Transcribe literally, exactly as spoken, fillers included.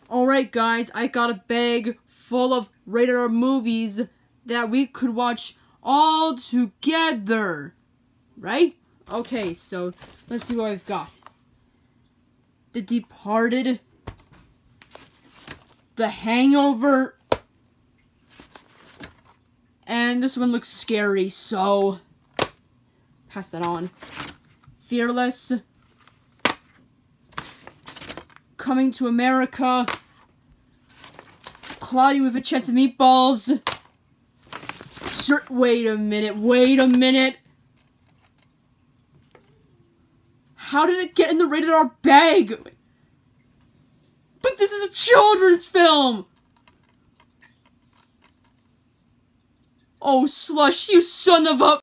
Alright guys, I got a bag full of rated R movies that we could watch all together. Right? Okay, so let's see what I've got. The Departed. The Hangover. And this one looks scary, so pass that on. Fearless. Coming to America. Cloudy with a Chance of Meatballs. Sure, wait a minute, wait a minute. How did it get in the rated R bag? But this is a children's film! Oh, Slush, you son of a...